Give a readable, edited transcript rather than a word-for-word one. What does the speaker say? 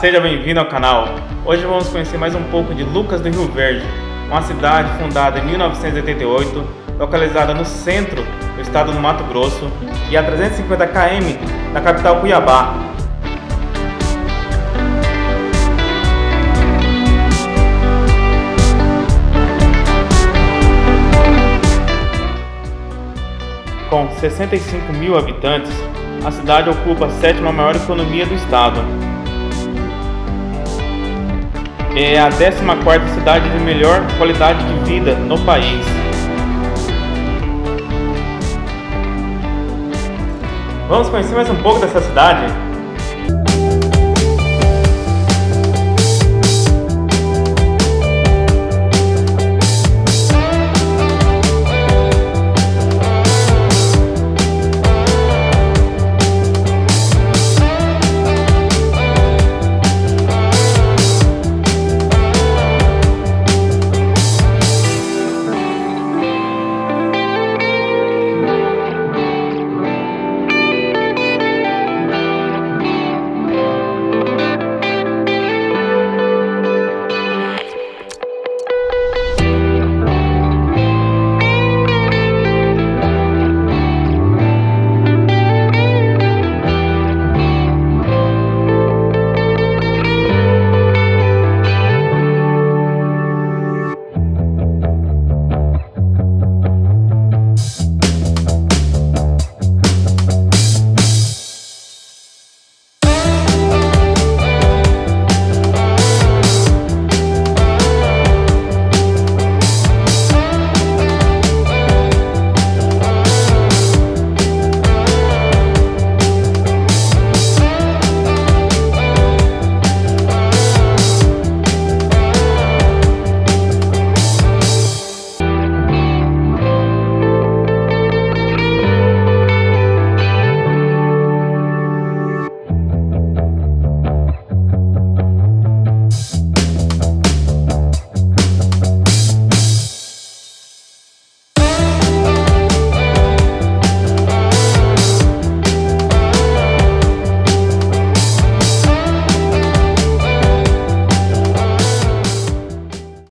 seja bem-vindo ao canal. Hoje vamos conhecer mais um pouco de Lucas do Rio Verde, uma cidade fundada em 1988, localizada no centro do estado do Mato Grosso e a 350 km da capital Cuiabá. Com 65 mil habitantes, a cidade ocupa a sétima maior economia do estado. É a 14ª cidade de melhor qualidade de vida no país. Vamos conhecer mais um pouco dessa cidade?